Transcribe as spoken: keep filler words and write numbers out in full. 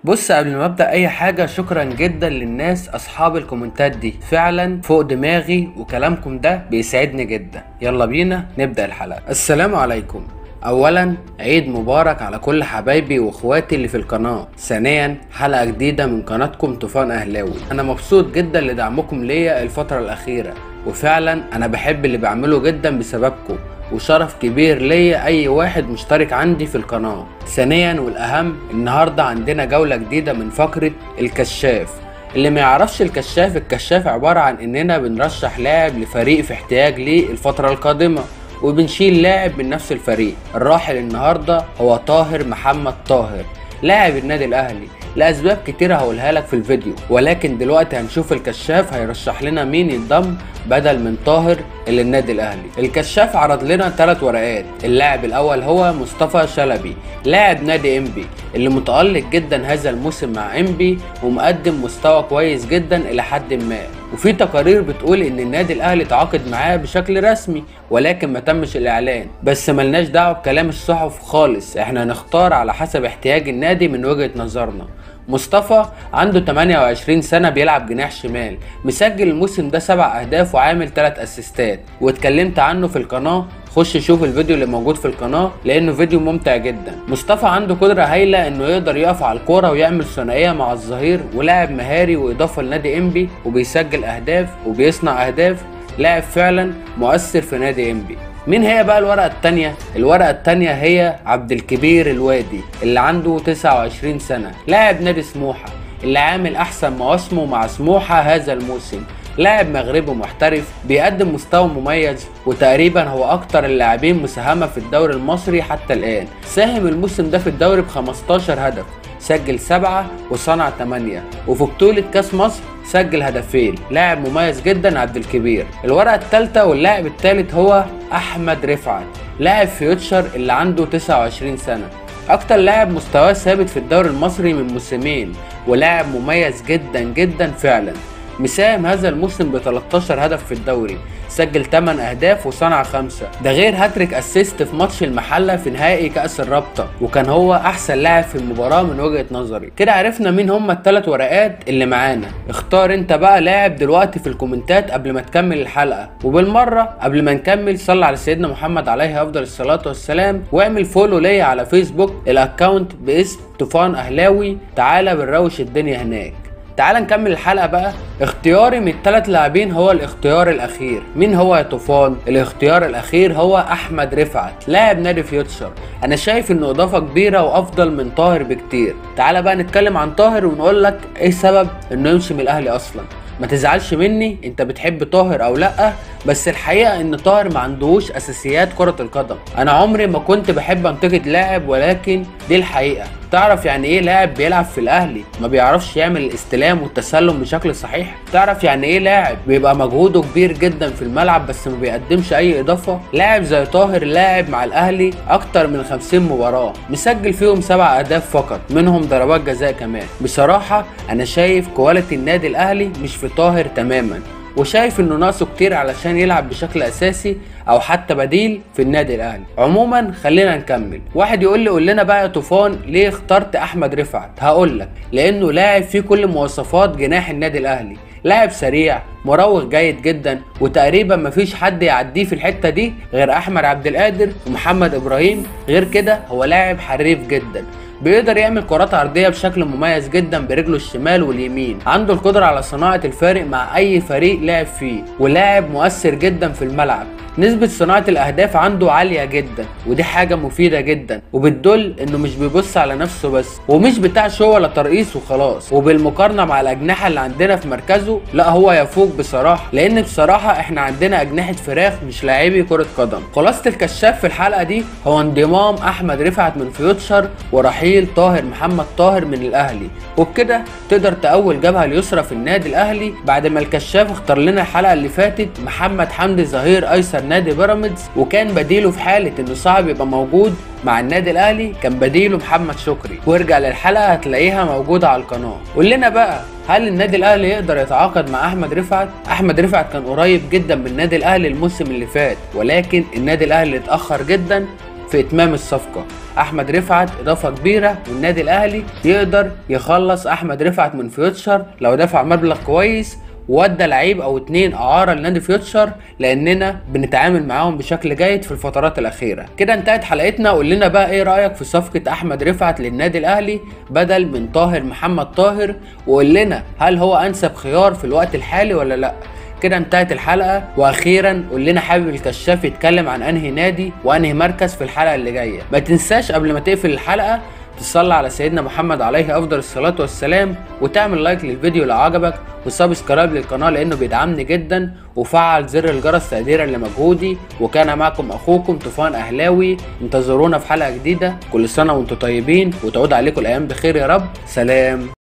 بص، قبل ما ابدا اي حاجه، شكرا جدا للناس اصحاب الكومنتات دي، فعلا فوق دماغي وكلامكم ده بيسعدني جدا. يلا بينا نبدا الحلقه. السلام عليكم. اولا عيد مبارك على كل حبايبي واخواتي اللي في القناه. ثانيا حلقه جديده من قناتكم طوفان اهلاوي. انا مبسوط جدا لدعمكم ليا الفتره الاخيره، وفعلا انا بحب اللي بعمله جدا بسببكم، وشرف كبير ليا اي واحد مشترك عندي في القناة. ثانيا والاهم، النهاردة عندنا جولة جديدة من فقرة الكشاف. اللي ما يعرفش الكشاف، الكشاف عبارة عن اننا بنرشح لاعب لفريق في احتياج ليه الفترة القادمة، وبنشيل لاعب من نفس الفريق. الراحل النهاردة هو طاهر محمد طاهر، لاعب النادي الاهلي، لاسباب كتير هقولها لك في الفيديو. ولكن دلوقتي هنشوف الكشاف هيرشح لنا مين ينضم بدل من طاهر الى النادي الاهلي. الكشاف عرض لنا ثلاث ورقات. اللاعب الاول هو مصطفى شلبي، لاعب نادي انبي اللي متألق جدا هذا الموسم مع انبي، ومقدم مستوى كويس جدا الى حد ما. وفي تقارير بتقول ان النادي الاهلي تعاقد معاه بشكل رسمي، ولكن ما تمش الاعلان. بس ملناش دعوه بكلام الصحف خالص، احنا هنختار على حسب احتياج النادي من وجهة نظرنا. مصطفى عنده ثمانية وعشرين سنة، بيلعب جناح شمال، مسجل الموسم ده سبع اهداف وعامل ثلاث اسيستات، واتكلمت عنه في القناة. خش شوف الفيديو اللي موجود في القناة لانه فيديو ممتع جدا. مصطفى عنده قدرة هايلة انه يقدر يقف على الكورة ويعمل ثنائية مع الظهير، ولاعب مهاري واضافة لنادي انبي، وبيسجل اهداف وبيصنع اهداف. لاعب فعلا مؤثر في نادي انبي. مين هي بقى الورقة التانية؟ الورقة التانية هي عبد الكبير الوادي، اللي عنده تسعة وعشرين سنة، لاعب نادي سموحة، اللي عامل احسن مواسمه مع سموحة هذا الموسم. لاعب مغربي محترف، بيقدم مستوى مميز، وتقريبا هو اكتر اللاعبين مساهمة في الدوري المصري حتى الان. ساهم الموسم ده في الدوري ب خمستاشر هدف، سجل سبعة وصنع ثمانية، وفي بطولة كاس مصر سجل هدفين. لاعب مميز جدا عبد الكبير. الورقة الثالثة واللاعب الثالث هو احمد رفعت، لاعب فيوتشر اللي عنده تسعة وعشرين سنة، اكتر لاعب مستواه ثابت في الدوري المصري من موسمين، ولاعب مميز جدا جدا فعلا. مساهم هذا الموسم ب تلتاشر هدف في الدوري، سجل ثمانية اهداف وصنع خمسة، ده غير هاتريك اسيست في ماتش المحله في نهائي كاس الرابطه، وكان هو احسن لاعب في المباراه من وجهه نظري. كده عرفنا مين هم الثلاث ورقات اللي معانا. اختار انت بقى لاعب دلوقتي في الكومنتات قبل ما تكمل الحلقه. وبالمره قبل ما نكمل، صلى على سيدنا محمد عليه افضل الصلاه والسلام، واعمل فولو ليا على فيسبوك، الاكونت باسم طوفان اهلاوي. تعالى بنروش الدنيا هناك. تعال نكمل الحلقة بقى. اختياري من الثلاث لاعبين هو الاختيار الاخير. مين هو يا طوفان؟ الاختيار الاخير هو احمد رفعت، لاعب نادي فيوتشر. انا شايف انه اضافة كبيرة وافضل من طاهر بكتير. تعال بقى نتكلم عن طاهر ونقول لك ايه سبب انه يمشي من الاهلي اصلا. ما تزعلش مني، انت بتحب طاهر او لا، بس الحقيقة ان طاهر ما عندهوش اساسيات كرة القدم. انا عمري ما كنت بحب انتقد لاعب، ولكن دي الحقيقة. تعرف يعني ايه لاعب بيلعب في الاهلي ما بيعرفش يعمل الاستلام والتسلم بشكل صحيح؟ تعرف يعني ايه لاعب بيبقى مجهوده كبير جدا في الملعب بس ما بيقدمش اي اضافة؟ لاعب زي طاهر لاعب مع الاهلي اكتر من خمسين مباراة، مسجل فيهم سبع اهداف فقط، منهم ضربات جزاء كمان. بصراحة انا شايف كواليتي النادي الاهلي مش في طاهر تماما، وشايف انه ناقصه كتير علشان يلعب بشكل اساسي او حتى بديل في النادي الاهلي. عموما خلينا نكمل. واحد يقول لي قول لنا بقى يا طوفان ليه اخترت احمد رفعت؟ هقول لك لانه لاعب فيه كل مواصفات جناح النادي الاهلي. لاعب سريع، مراوغ جيد جدا، وتقريبا مفيش حد يعديه في الحته دي غير احمد عبد القادر ومحمد ابراهيم. غير كده هو لاعب حريف جدا، بيقدر يعمل كرات عرضيه بشكل مميز جدا برجله الشمال واليمين. عنده القدره على صناعه الفارق مع اي فريق لعب فيه، ولاعب مؤثر جدا في الملعب. نسبة صناعة الأهداف عنده عالية جدا، ودي حاجة مفيدة جدا، وبتدل إنه مش بيبص على نفسه بس، ومش بتاع شو ولا ترقيص وخلاص. وبالمقارنة مع الأجنحة اللي عندنا في مركزه، لا هو يفوق بصراحة، لأن بصراحة إحنا عندنا أجنحة فراخ مش لاعبي كرة قدم. خلاصة الكشاف في الحلقة دي هو انضمام أحمد رفعت من فيوتشر ورحيل طاهر محمد طاهر من الأهلي، وبكده تقدر تأول جبهة اليسرى في النادي الأهلي. بعد ما الكشاف اختار لنا الحلقة اللي فاتت محمد حمدي ظهير أيسر نادي بيراميدز، وكان بديله في حالة انه صعب يبقى موجود مع النادي الاهلي كان بديله محمد شكري. وارجع للحلقة هتلاقيها موجودة على القناة. قول لنا بقى، هل النادي الاهلي يقدر يتعاقد مع احمد رفعت؟ احمد رفعت كان قريب جدا من النادي الاهلي الموسم اللي فات، ولكن النادي الاهلي اتأخر جدا في اتمام الصفقه. احمد رفعت اضافه كبيره، والنادي الاهلي يقدر يخلص احمد رفعت من فيوتشر لو دفع مبلغ كويس وادى لعيب او اتنين اعاره لنادي فيوتشر، لاننا بنتعامل معاهم بشكل جيد في الفترات الاخيره. كده انتهت حلقتنا. قول لنا بقى ايه رايك في صفقه احمد رفعت للنادي الاهلي بدل من طاهر محمد طاهر، وقول لنا هل هو انسب خيار في الوقت الحالي ولا لا. كده انتهت الحلقه. واخيرا قول لنا حابب الكشاف يتكلم عن انهي نادي وانهي مركز في الحلقه اللي جايه. ما تنساش قبل ما تقفل الحلقه تصلي على سيدنا محمد عليه افضل الصلاه والسلام، وتعمل لايك للفيديو لو عجبك، وسبسكرايب للقناه لانه بيدعمني جدا، وفعل زر الجرس تقديرا لمجهودي. وكان معكم اخوكم طوفان اهلاوي. انتظرونا في حلقه جديده. كل سنه وانتم طيبين، وتعود عليكم الايام بخير يا رب. سلام.